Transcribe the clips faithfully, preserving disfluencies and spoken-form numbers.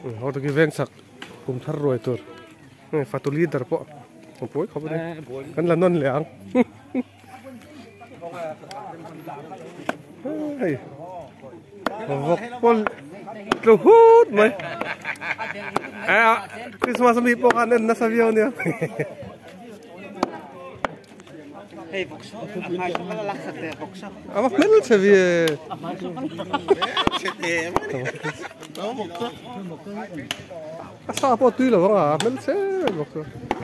họ tụi cái ven sặc cùng thắt rồi tur phát tụi leader po một bối không đấy cái là non lẻng vọc pol lu hút mày à Christmas mi po kan na sa view niya hey bokso ay pala laksat ya bokso ama pala sa view asa po tuy là vâng à mình sẽ bokso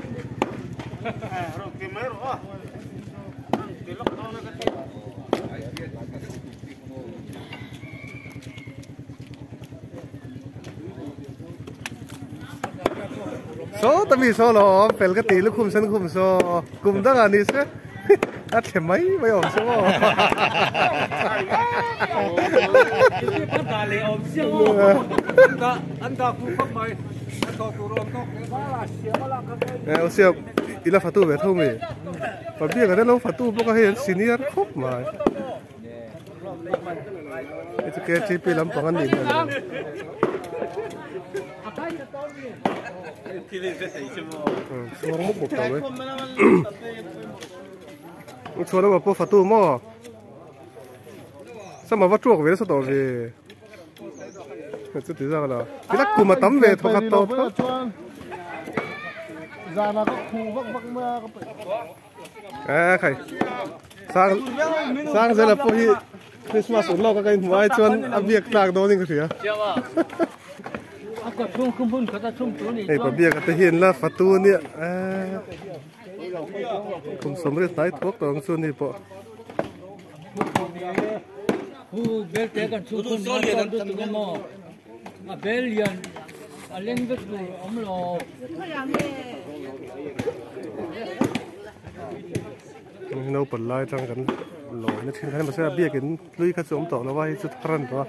so tami so lo pel ka ti lu khum san khum so kum da ga ni se a the mai mai om so ta le om so ta an ta ku khop mai to tu rom to ba la sia ba la ka eh o sia ila fatu ve thau me pa bia ga lo fatu bo ka hen senior khop mai itu ke ti pi lam pangan ni xuống múc một tàu đấy xuống đó mà po phatu mò sao mà vắt chuột về sao tàu về chứ tí ra là cái lắc cùng mà tắm về thôi tàu thôi ra mà có khu vắc vắc mưa à khải sang sang giờ là po hi Christmas uống lo các cái ngoài chuan ăn việc làm đó nên cái gì à đây bà bia cái hiện là phát tu nè à cùng sống với tái thuốc đó xuân đi bộ hu bel te kan chu kun ma ton du tu mo ma bel yan a leng vet lu om lo nấu bẩn lai trong cái lối nó trên cái mà sẽ bia cái lưỡi cái xuống tàu nó vai chút rắn đó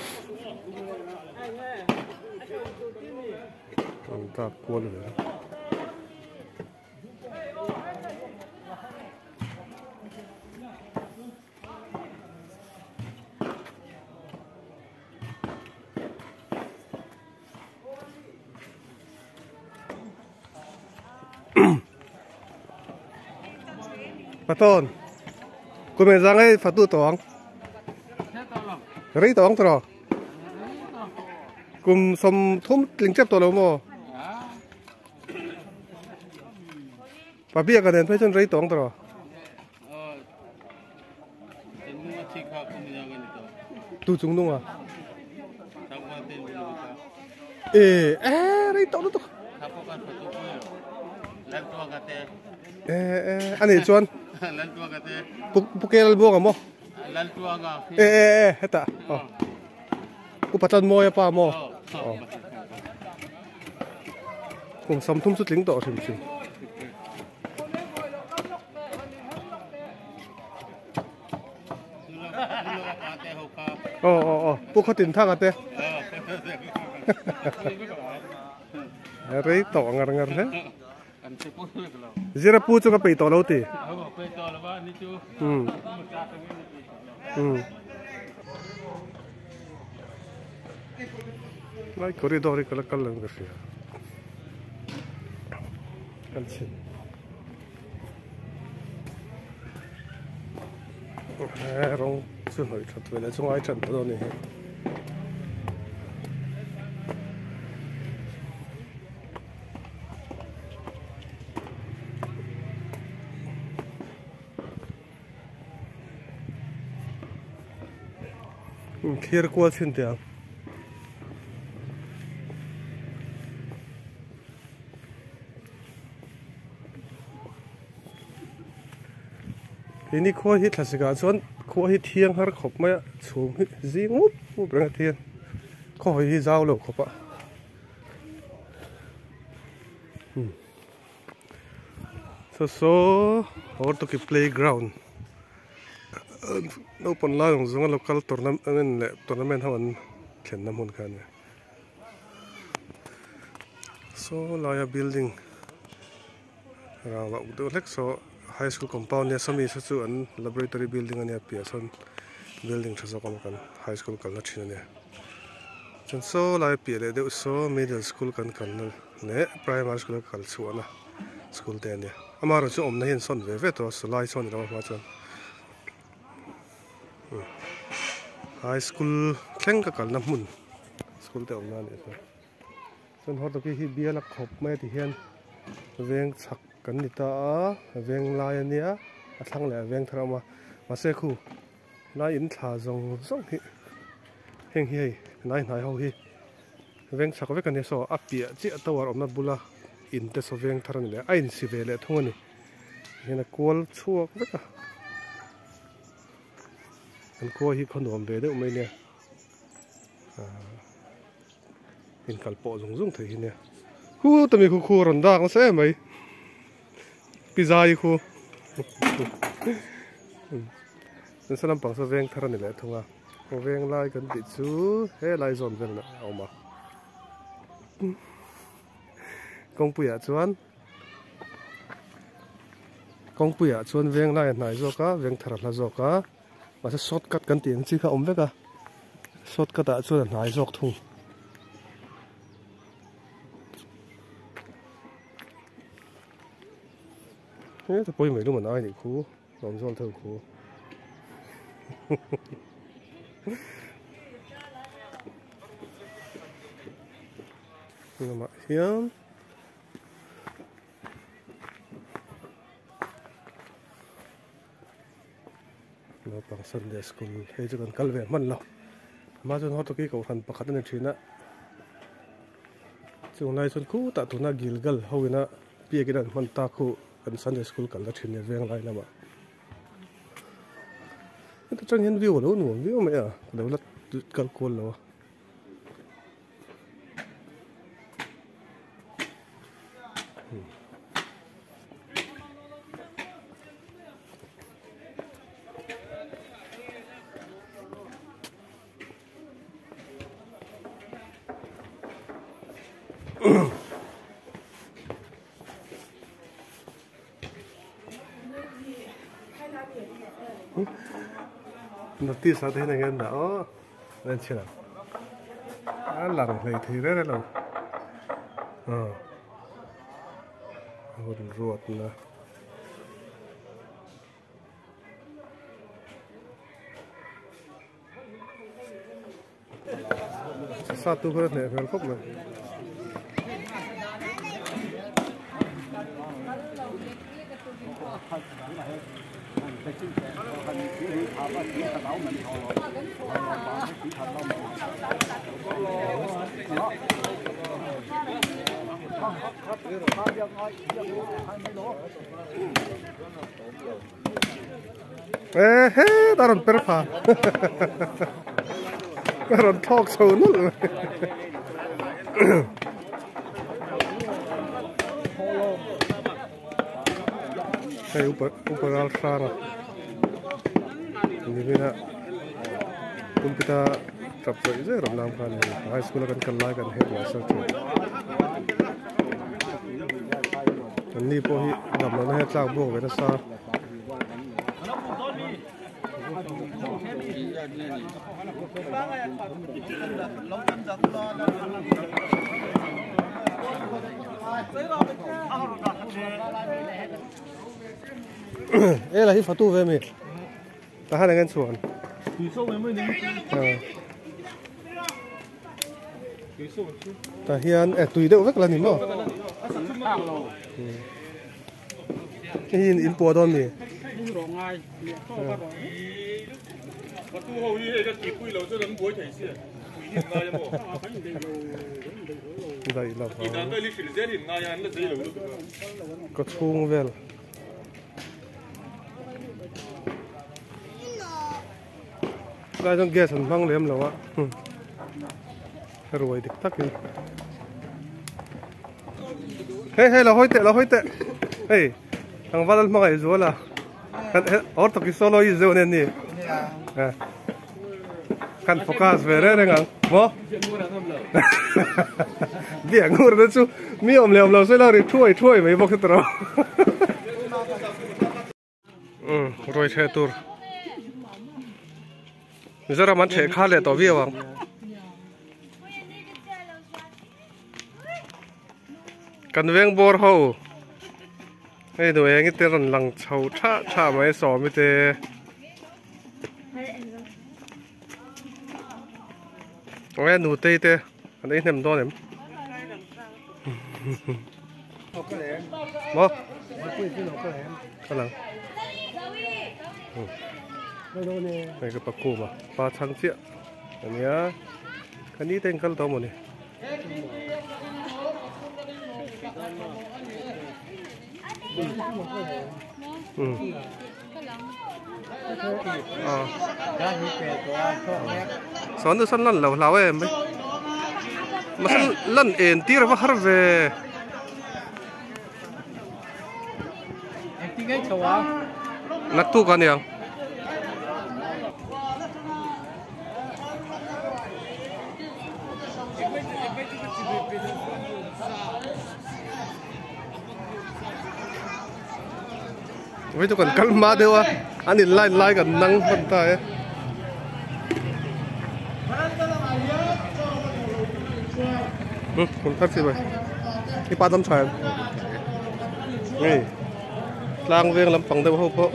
ta cuốn rồi Paton, cô mẹ rằng ấy phát tu toang, rây toang thôi, cùng xóm thum lính chấp tổ đâu mà bà bia cái này phải chân rây toang rồi. Tu chung đúng à? Ê, ê, rây toang đó. Ê, ê, anh ấy chuan. Buk bukel buang amo. Ê, ê, ê, hết à? Cô bắt chân môi pa mo. Cùng xóm thum chút lính tổ thì chịu. Ồ, ồ, ồ, bố có tiền thang à tê? Rây tổ ngar ngar thế? Zira pu cho cái bể tổ lâu tì? Ừ. Ừ. Lại corridor đi cái cái lần cái gì? Cái gì? À, rong chưa hỏi thật về là trong ai trận đó này. Kia qua trên tiền. Ini kau hit lah sekarang, kau hit tiang har khop maya, so zingup, ngup berang tiang, kau hit jauh lo khop ah. So so, or to ke playground. No pon la yung zunga local tournament, amen le tournament hawan khen nam hun kan. So laya building. Rawa udah lek so high school compound ya sami su an laboratory building ania pia son building thasa kom kan high school kal na thina ne chân số lại bịa để đeo số middle school cần cần nè primary school cần số na school tên nè ama rồi số om na hiện son về về to số lại son rồi mà chân high school khen cả cần năm mun school tên om na nè chân họ tôi khi bia là học mấy thì hiện veng sắc cần đi ta veng lai nè à thằng lại veng thằng mà mà xe khu lai in thà dòng dòng hi heng hi nai nai ho hi veng sắc với cái này so áp bia chỉ tao ở omna bula in te so veng tharan le ain si ve le thong ni hena kol chuak với cả an ko hi khonom ve de mai ne in kalpo zung zung thei hi ne hu tami khu khu ron da kan se mai pizza hi khu nên sao bằng số veng thằng này lại thùng à, có veng lai cần bị chú, hết lai dọn veng nữa, ông mà, công bùi à chuan, công bùi à chuan veng lai này rồi cả, veng thằng là rồi cả, mà sẽ sốt cắt cần tiền chứ không ông biết à, sốt cắt đã chuan này rồi thùng, thế thì bôi mấy lúc mà ai thì khu, làm dọn thằng khu. Nomor hiam nó bằng Sunday school hay cho con calve man lo mà cho họ tôi cái cầu hành bạc khát nên chuyện á chỗ này cho khu tại tụi nó Gilgal hầu na bia cái đàn man ta khu cần Sunday school cần là chuyện này veng lại là mà cái trang hiện view đâu nữa view mày à đâu là cần côn đâu nó tí sao thế này nghe đó lên chưa à lằng này thì rất là lằng à hột ruột nè satu berat nih velcop nih eh eh taron perfa taron talk show nul hey upar upar alsara ini bina pun kita capture je ram nam khan high school kan kallai kan head master tu ni po hi dam na he tlak bo ve na sa ê là hi phatu về mi ta hai đang chuan ta hian e tui deuh vek la ni mo hin in po don mi đây là có thung vel đây trong kia sẵn phăng liếm lâu á rồi thì tắc đi hey hey là hoi tệ là hoi tệ hey thằng Văn mà cái rồi là ở tắc cái solo ý rồi nên nè kan focus về đấy ngang mo biển ngồi đó chú mi om lèo lèo rồi là đi thui thui mấy bọc cái đó ừ rồi chơi tour giờ ra mắt chơi khá lệ tao biết không กันเวงบอร์เขาไอ้ตัวเองที่รันหลังเช่าท่าท่าไม่สอไม่เตะโอ้ยหนูเตะเตะอันนี้เต็มตัวเลยบ่ข้างหลังนี่ก็ปลาคูมาปลาชังเจี๊ยอันนี้คันนี้เต็งกันตัวหมดนี่อืมอ๋อสอนดูสั้นลั่นเหล่าเหล่าเองไหมมาสั้นลั่นเอ็นตีเราว่าฮาร์เวนักตู้กันยังไว้ทุกคนกันมาเดี๋ยวอันนี้ไล่ไล่กันนั่งบนใต้อืมคุณทักสิไปที่ป้าต้มชายนี่ล่างเวียงลำปังเดี๋ยวเขาเพาะ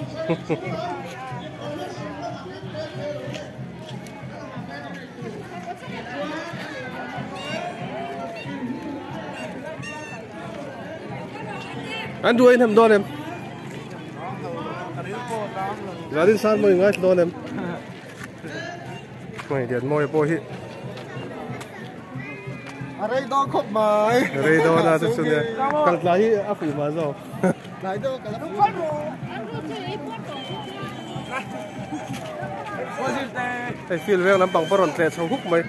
อันดูไอ้ทำโดนเอ็มแล้วดินสานมวยง่ายโดนเอ็มไม่เดี๋ยวมวยโป้ฮิอะไรโดนขบไม้อะไรโดนอะไรสุดเนี่ยตั้งใจที่อาฝีมาจ้ะไหนโดนกันไอ้ฟิลเวลน้ำปังปรนเตะชาวฮุกไหม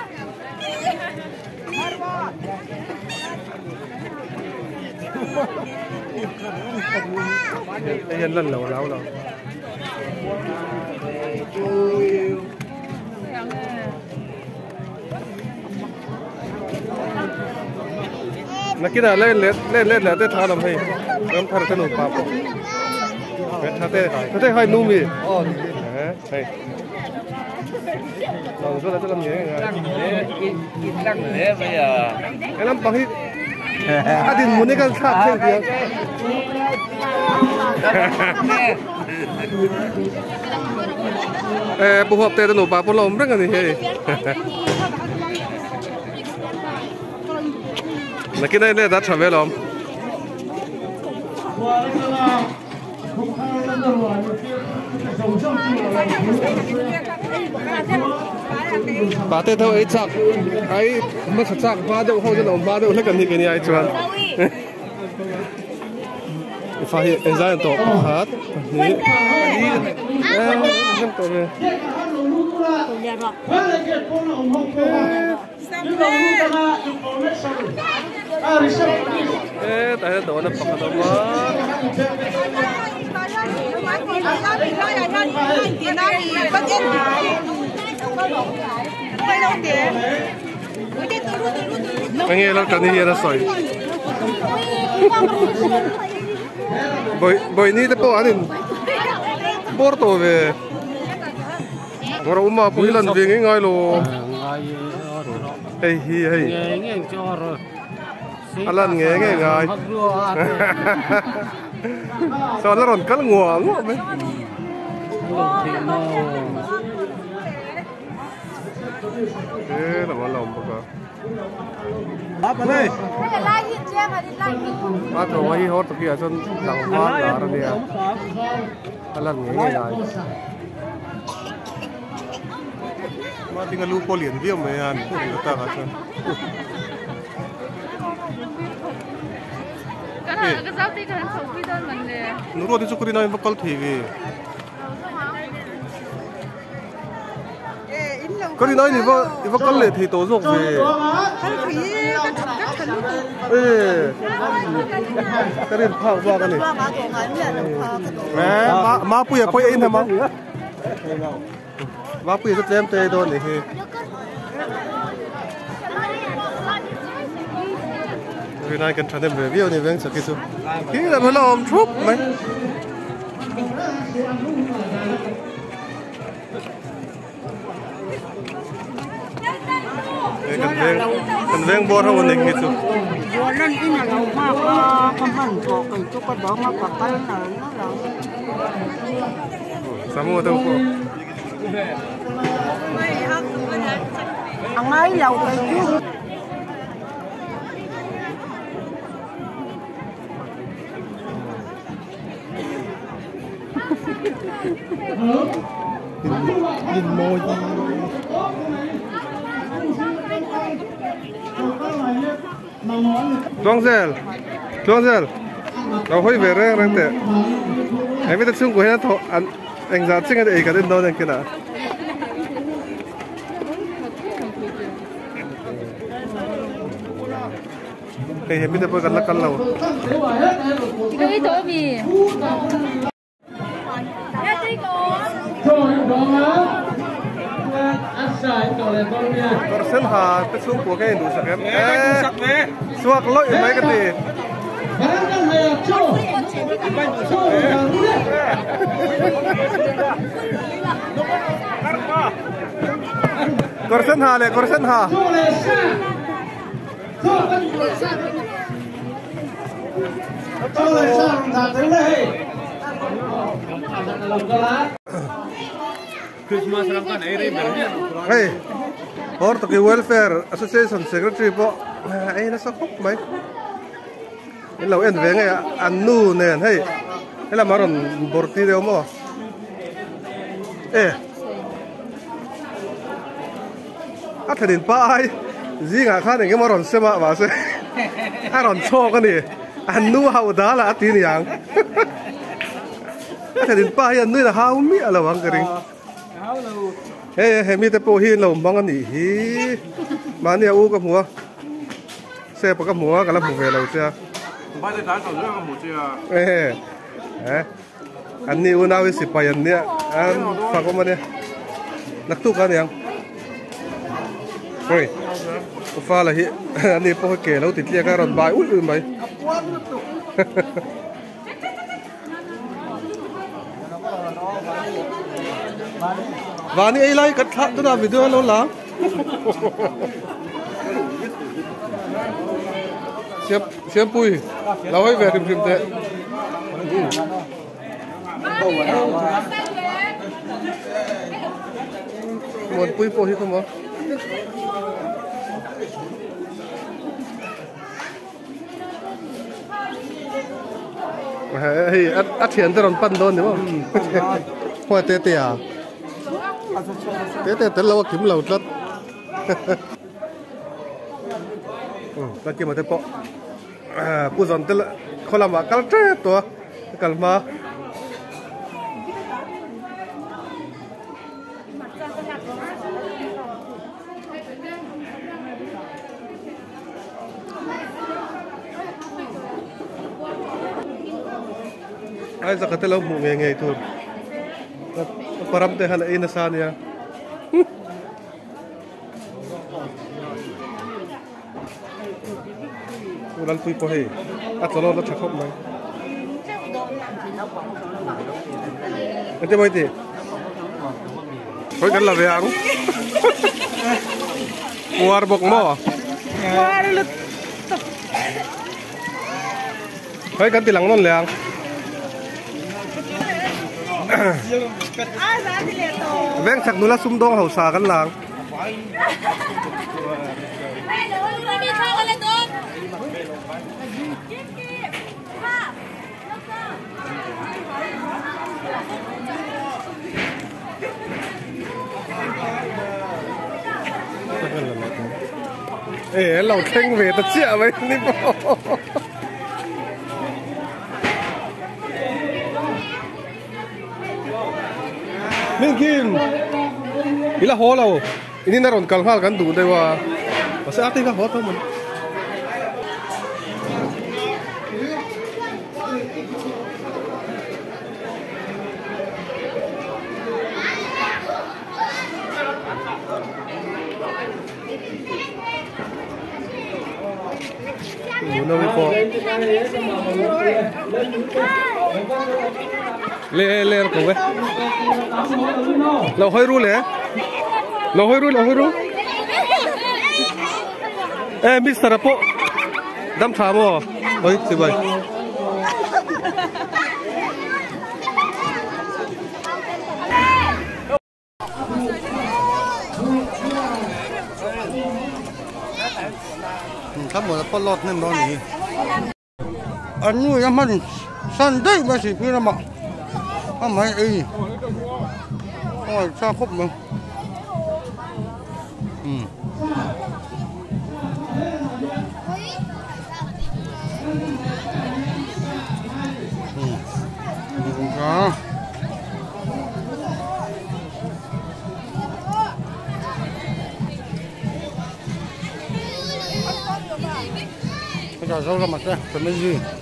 ไอ้ยันลั่นเหล่าเหล่าเหล่านักกีฬาเล่นเล่นเล่นเล่นแล้วเตะท่าลำให้เริ่มท่าสนุกป่ะปุ๊บท่าเตะท่าเตะให้นุ่มอีอ๋อเฮ้ยลองดูแล้วจะลำยังไงกินกินตั้งเลยไปอ่ะไอ้ลำปังที่อาดินมุนนี่ก็ชาติเช่นเดียวเออปุ๊บปุ๊บเตะตนุปาปุ๊บลมเรื่องอะไรเฮ้ยนักกีฬาเนี่ยดัชชันเวลอมปาเต้เท่าไอ้จักไอ้มาจักมาเดี๋ยวเขาจะลงมาเดี๋ยวเล่นกันที่กันนี่ไอ้จวนฟ้าเอ็นใจตัวฮัดนี่นี่เอ๊ะนั่นตัวเลยเอ๊ะแต่โดนปักตัวมาไม่เงี้ยแล้วกันนี่ยังสวยบอยบอยนี่แต่พออันนี้บอร์ตัวเว้ยเราอุ้มมาปุ่ยลันเวียงง่ายโลเฮ้ยเฮ้ยอันลันเงี้ยง่ายง่ายสอนแล้วรอนกันงัวงัวไหมเอ๊ะเรามาลองปะครับมาเลยมาตัวไอ้ฮอตตะกี้จนดังฟ้าหลาระเนี่ยอะไรเงี้ยง่ายมาถึงกับลูกโปเลียนเบี้ยวไหมอันพูดถึงตาครับก็ถ้าก็เจ้าตีกันสองพี่ต้นมันเลยหนูรู้ที่สุกรีน่าเป็นบัคทีวีก็รีน่านี่ว่านี่ว่ากันเลยที่โตสุกเลยเออก็เรียนภาคว่ากันเลยแม่มามาปุยอะปุยอินทำมั้งมาปุยจะเต็มเตยโดนเลยเฮ้ยรีน่ากันทันเดมเรวิวนี่เว้งสักกี่ตัวที่เราพลอมทุบไหมกันเว้งกันเว้งบัวเท่าวันนี้กี่ตัว lên cái nhà lầu mà có có mình có cái chỗ có đó mà có cái là nó là sao mua đâu cô ăn mấy lầu cái chứ nhìn môi Tuang zel, tuang zel, tao hơi về rồi rằng thế, em biết chung của anh thọ anh anh giải thích cái cái đến đâu này kia nào, cái em biết được cái là cái nào, cái đó gì? Korsen ha, cái xuống của cái đủ sạc em, eh, suak lỗi mấy cái gì, Korsen ha le, Korsen ha, Christmas lang kan ay rin hey, or to cái welfare association secretary po, ay nasa kok mấy, cái lâu em về ngay anh nu nè, hey, cái là maron borti đâu mo, eh, à thời điểm ba ai, gì ngã khác này cái maron xem mà mà xem, à ron cho cái này, anh nu hậu đó là tin yang, à thời điểm ba ai anh nu là hậu mi là vắng cái gì. Hey, hey, mi te po hi lo mong ani hi. Mani u ka mua. Se pa ka mua ka la mu ve lo cha. ba de dan tao ka mu cha Eh. Eh. Ani u na wi si pa yan nia. An fa ko ma ne. Nak tu ka niang. Oi. Ko fa la hi. Ani po ke lo ti tia ka ron bai ui ui mai. Và ni ai lại cắt thắt tôi làm video lâu lắm. Siap siap pui, lâu hay về tìm tìm thế. Một pui po hi không có. Hey, at at hiện tại còn pan đôn đúng không? Hoa tê tê à? Tê tê tê lâu kiếm lâu lắm. Ừ, ta kiếm một cái bộ. À, bu dọn tê là, khó làm mà cắt chếtตัว, cắt mà. Ai sa katelaw mo ngay ngay tur. Param te hala ina sa niya. Ural pui po hey. At solo na chakop man. Ate mo iti. Hoy kan la veang. War bok mo. War lut. Hoy kan tilang non leang. Veng chak nula sum dong hau sa kan lang. Ê, lâu thanh về ta chia với đi bộ. Minh Kim, ila ho lo, ini naron kalhal kan tu dewa, pasal ati ka ho to man. Nó mới có lê lê cổ vậy lâu hơi ru lẽ lâu hơi ru lâu hơi ru ê mister Apo đâm thả mò ơi thì vậy thắp một con lọt nên đó nhỉ anh nuôi em mình săn đấy mà chỉ kia mà không mấy y ôi sao khóc mà ừ ừ đó bây giờ rau ra mặt đây, phải mấy gì?